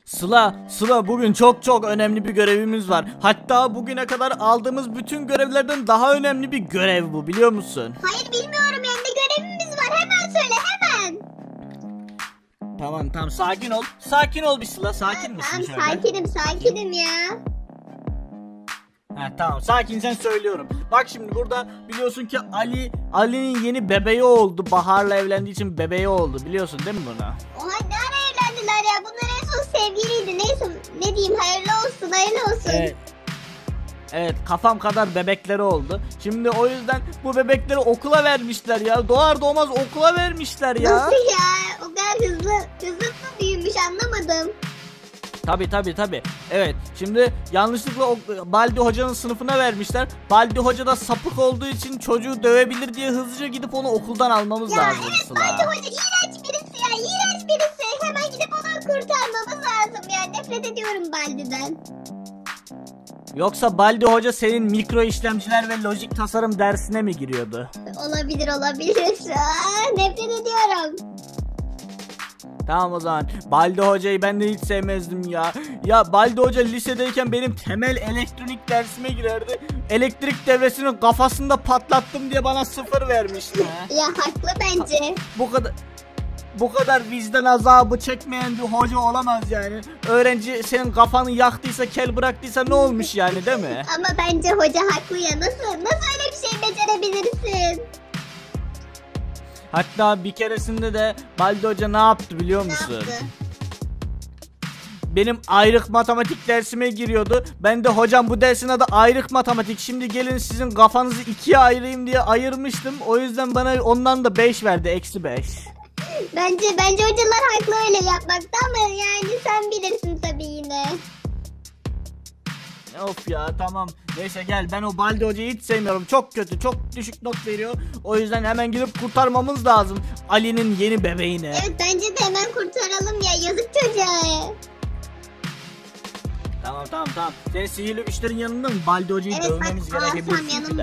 Sıla bugün çok önemli bir görevimiz var. Hatta bugüne kadar aldığımız bütün görevlerden daha önemli bir görev bu, biliyor musun? Hayır bilmiyorum ya, ne görevimiz var, hemen söyle hemen. Tamam sakin ol. Sakin ol bir Sıla, sakin misin şöyle? Sakinim ya. Tamam sakinsen söylüyorum. Bak şimdi burada biliyorsun ki Ali'nin yeni bebeği oldu. Bahar'la evlendiği için bebeği oldu, biliyorsun değil mi bunu? Oha, ne ara evlendiler ya, bunlar en son sevgiliydi, neyse ne diyeyim, hayırlı olsun. Evet kafam kadar bebekleri oldu. Şimdi o yüzden bu bebekleri okula vermişler ya. Doğar doğmaz okula vermişler ya. Nasıl ya? O kadar hızlı mı büyümüş, anlamadım. Tabi. Evet şimdi yanlışlıkla Baldi Hoca'nın sınıfına vermişler. Baldi Hoca da sapık olduğu için çocuğu dövebilir diye hızlıca gidip onu okuldan almamız lazım. Evet Sıla. Baldi Hoca iğrenç birisi ya, iğrenç birisi. Hemen gidip onu kurtarmamız lazım ya. Nefret ediyorum Baldi'den. Yoksa Baldi Hoca senin mikro işlemciler ve lojik tasarım dersine mi giriyordu? Olabilir. Nefret ediyorum. Tamam o zaman. Baldi Hoca'yı ben de hiç sevmezdim ya. Ya Baldi Hoca lisedeyken benim temel elektronik dersime girerdi. Elektrik devresinin kafasında patlattım diye bana 0 vermişti. Ya haklı bence. Bu kadar vicdan azabı çekmeyen bir hoca olamaz yani. Öğrenci senin kafanı yaktıysa, kel bıraktıysa ne olmuş yani, değil mi? Ama bence hoca haklı ya. Nasıl öyle bir şey becerebilirsin? Hatta bir keresinde de Baldi Hoca ne yaptı biliyor musun? Ne yaptı? Benim ayrık matematik dersime giriyordu. Ben de hocam bu dersin adı ayrık matematik. Şimdi gelin sizin kafanızı ikiye ayırayım diye ayırmıştım. O yüzden bana ondan da 5 verdi, -5. Bence hocalar haklı öyle yapmakta ama yani sen bilirsin tabii yine. Of ya tamam. Neyse gel, ben o Baldi Hoca'yı hiç sevmiyorum. Çok kötü, çok düşük not veriyor. O yüzden hemen gidip kurtarmamız lazım Ali'nin yeni bebeğini. Evet bence de hemen kurtaralım ya, yazık çocuğa. Tamam. Senin sihirli güçlerin yanında mı? Baldi Hoca'yı dövmemiz gerekebilir. Evet yanımda.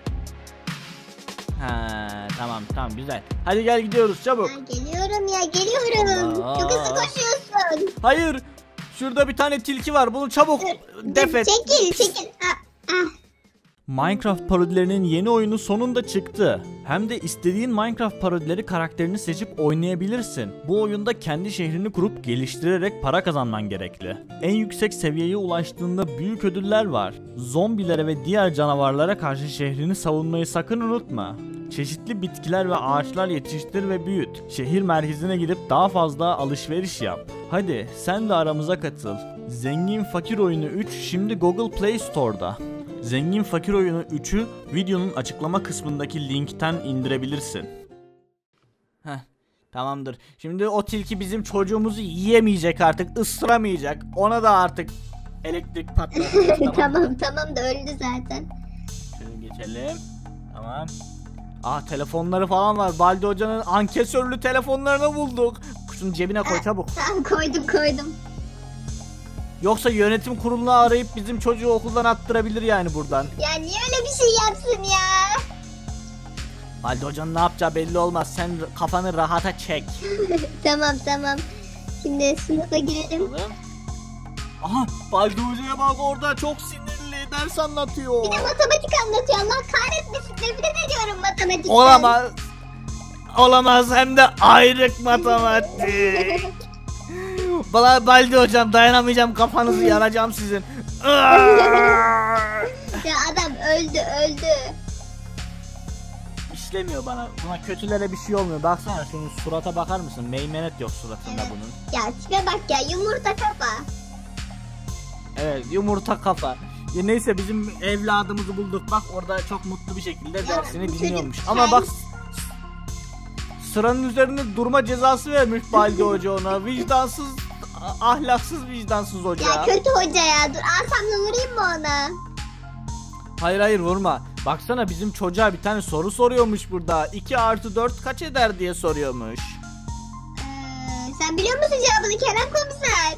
Tamam güzel. Hadi gel gidiyoruz çabuk. Geliyorum. Çok hızlı koşuyorsun. Hayır. Şurada bir tane tilki var. Bunu çabuk defet. Çekil. Minecraft parodilerinin yeni oyunu sonunda çıktı. Hem de istediğin Minecraft parodileri karakterini seçip oynayabilirsin. Bu oyunda kendi şehrini kurup geliştirerek para kazanman gerekli. En yüksek seviyeye ulaştığında büyük ödüller var. Zombilere ve diğer canavarlara karşı şehrini savunmayı sakın unutma. Çeşitli bitkiler ve ağaçlar yetiştir ve büyüt. Şehir merkezine gidip daha fazla alışveriş yap. Hadi sen de aramıza katıl. Zengin Fakir Oyunu 3 şimdi Google Play Store'da. Zengin Fakir Oyunu 3'ü videonun açıklama kısmındaki linkten indirebilirsin. Tamamdır. Şimdi o tilki bizim çocuğumuzu yiyemeyecek artık, ısıramayacak. Ona da artık elektrik patlatacak. Tamam da öldü zaten. Şöyle geçelim. Tamam. Telefonları falan var. Baldi Hoca'nın ankesörlü telefonlarını bulduk. Şunu cebine koy çabuk. Tamam koydum. Yoksa yönetim kurulunu arayıp bizim çocuğu okuldan attırabilir yani buradan. Ya niye öyle bir şey yapsın ya? Baldi Hoca'nın ne yapacağı belli olmaz. Sen kafanı rahata çek. Tamam. Şimdi sınıfa girelim. Baldi Hoca'ya bak, orada çok sinirli ders anlatıyor. Bir de matematik anlatıyor. Allah kahretmesin, nefret ediyorum matematikten. Olamaz hem de ayrık matematik. Baldi Hocam dayanamayacağım, kafanızı yaracağım sizin. Ya adam öldü. İşlemiyor bana. Buna kötülere bir şey olmuyor. Baksana şunun surata bakar mısın? Meymenet yok suratında bunun. Ya tipe bak ya, yumurta kafa. Evet, yumurta kafa. Ya neyse, bizim evladımızı bulduk. Bak orada çok mutlu bir şekilde dersini dinliyormuş. Ama bak sıranın üzerinde durma cezası vermiş Baldi Hoca ona. Vicdansız, ahlaksız, vicdansız hoca. Ya kötü hoca ya. Dur asamla vurayım mı ona? Hayır vurma. Baksana bizim çocuğa bir tane soru soruyormuş burada. 2 + 4 kaç eder diye soruyormuş. Sen biliyor musun cevabını Kerem Komiser?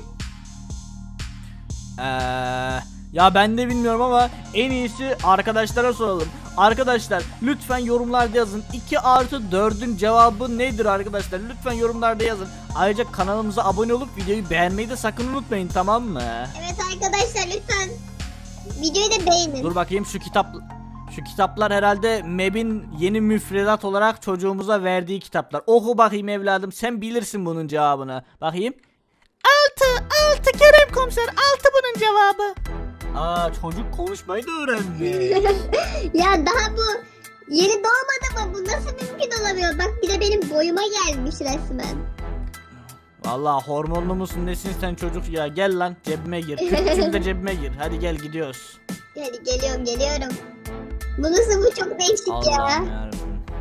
Ya ben de bilmiyorum ama en iyisi arkadaşlara soralım. Arkadaşlar lütfen yorumlarda yazın. 2 artı 4'ün cevabı nedir arkadaşlar? Lütfen yorumlarda yazın. Ayrıca kanalımıza abone olup videoyu beğenmeyi de sakın unutmayın, tamam mı? Evet arkadaşlar lütfen videoyu da beğenin. Dur bakayım, şu kitaplar herhalde MEB'in yeni müfredat olarak çocuğumuza verdiği kitaplar. Oku bakayım evladım, sen bilirsin bunun cevabını. Bakayım. 6 Kerem komiser, 6 bunun cevabı. Aa, çocuk konuşmayı da öğrendi. Ya daha bu yeni doğmadı mı? Bu nasıl mümkün olamıyor? Bak bir de benim boyuma gelmiş resmen. Vallahi hormonlu musun nesin sen çocuk ya, gel lan cebime gir. Küçüğüm de cebime gir. Hadi gel gidiyoruz. Hadi geliyorum. Bu nasıl, bu çok değişik ya. Allah'ım yarabbim.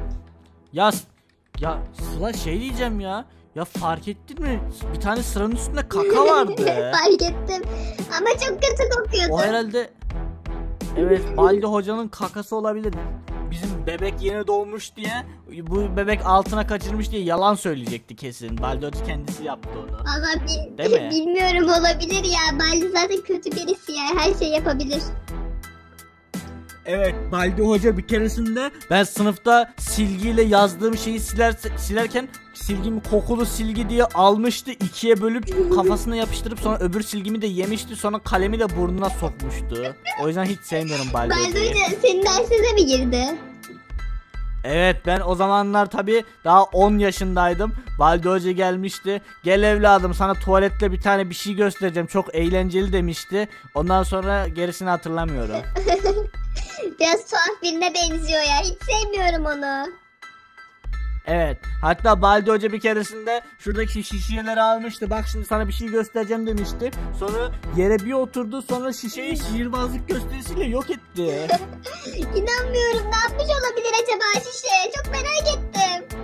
Ya Sıla, şey diyeceğim ya. Ya fark ettin mi? Bir tane sıranın üstünde kaka vardı. Fark ettim. Ama çok kötü kokuyordu. O herhalde, evet, Baldi hocanın kakası olabilir. Bizim bebek yeni doğmuş diye, bu bebek altına kaçırmış diye yalan söyleyecekti kesin. Baldi hoca kendisi yaptı onu. Valla Değil mi? bilmiyorum, olabilir ya. Baldi zaten kötü birisi ya. Her şey yapabilir. Evet, Baldi hoca bir keresinde ben sınıfta silgiyle yazdığım şeyi silerken silgimi kokulu silgi diye almıştı, ikiye bölüp kafasına yapıştırıp sonra öbür silgimi de yemişti, sonra kalemi de burnuna sokmuştu. O yüzden hiç sevmiyorum Baldi hocayı. Baldi hoca senin dersine mi girdi? Evet, ben o zamanlar tabi daha 10 yaşındaydım. Baldi hoca gelmişti. Gel evladım, sana tuvalette bir tane bir şey göstereceğim, çok eğlenceli demişti. Ondan sonra gerisini hatırlamıyorum. Biraz tuhaf birine benziyor ya. Hiç sevmiyorum onu. Evet, hatta Baldi hoca bir keresinde şuradaki şişeleri almıştı. Bak şimdi sana bir şey göstereceğim demişti. Sonra yere bir oturdu, sonra şişeyi sihirbazlık gösterisiyle yok etti. İnanmıyorum, ne yapmış olabilir acaba şişe? Çok merak ettim.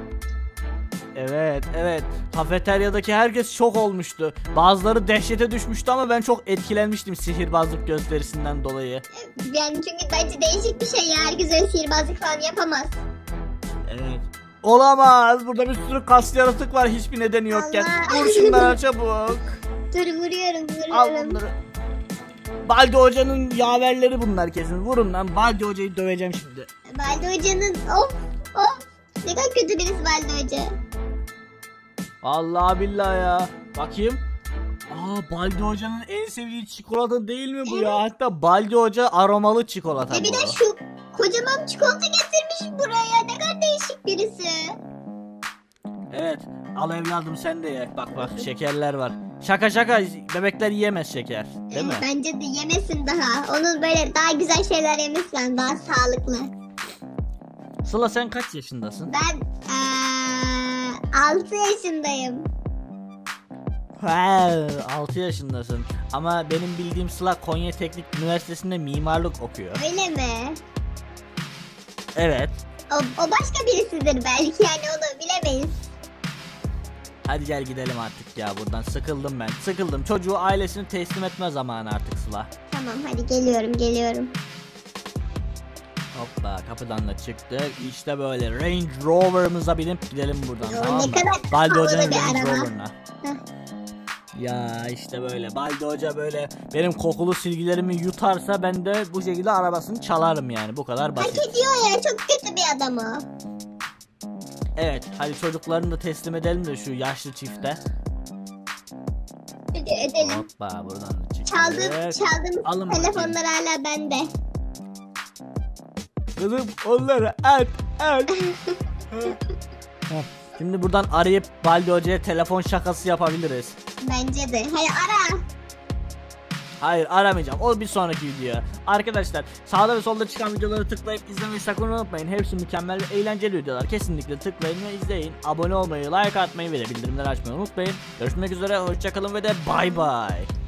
Evet, kafeteryadaki herkes şok olmuştu. Bazıları dehşete düşmüştü ama ben çok etkilenmiştim sihirbazlık gösterisinden dolayı. Yani çünkü bence değişik bir şey ya. Herkes öyle sihirbazlık falan yapamaz. Evet. Olamaz, burada bir sürü kas yaratık var hiçbir nedeni yokken. Allah. Vur şunlara çabuk. Dur vuruyorum. Al bunları. Baldi hocanın yaverleri bunlar kesin. Vurun lan, Baldi hocayı döveceğim şimdi. Baldi hocanın of. Ne kadar kötü birisi Baldi hoca. Allah billahi ya. Bakayım. Baldi hocanın en sevdiği çikolata değil mi bu ya? Hatta Baldi hoca aromalı çikolata bu. Bir de şu kocaman çikolata getirmiş buraya. Ne kadar değişik birisi. Evet. Al evladım sen de ye. Bak şekerler var. Şaka bebekler yiyemez şeker. Değil mi? Bence de yemesin daha. Onun böyle daha güzel şeyler yemesi lazım. Daha sağlıklı. Sıla, sen kaç yaşındasın? Ben 6 yaşındayım. 6 yaşındasın. Ama benim bildiğim Sıla Konya Teknik Üniversitesi'nde mimarlık okuyor. Öyle mi? Evet. O başka birisidir belki, yani onu bilemeyiz. Hadi gel gidelim artık ya buradan, sıkıldım ben. Sıkıldım, çocuğu ailesini teslim etme zamanı artık Sıla. Tamam hadi geliyorum. Hoppa, kapıdan da çıktık. İşte böyle Range Rover'ımıza binip gidelim buradan, Yo, tamam mı? ne kadar Baldi havalı Hoca'nın bir Range araba. Rover'ına. Ya işte böyle Baldi Hoca böyle benim kokulu silgilerimi yutarsa ben de bu şekilde arabasını çalarım, yani bu kadar Hak basit. ediyor ya, çok kötü bir adam o. Evet, hadi çocuklarını da teslim edelim de şu yaşlı çifte. Hadi edelim. Hoppa, buradan da çıktık. Çaldığım Alın telefonlar bakayım. hala bende. Kızım onları at. Şimdi buradan arayıp Baldi Hoca'ya telefon şakası yapabiliriz. Bence de. Hadi ara. Hayır, aramayacağım. O bir sonraki video. Arkadaşlar, sağda ve solda çıkan videoları tıklayıp izlemeyi sakın unutmayın. Hepsi mükemmel ve eğlenceli videolar. Kesinlikle tıklayın ve izleyin. Abone olmayı, like atmayı ve de bildirimleri açmayı unutmayın. Görüşmek üzere, hoşçakalın ve de bay bay.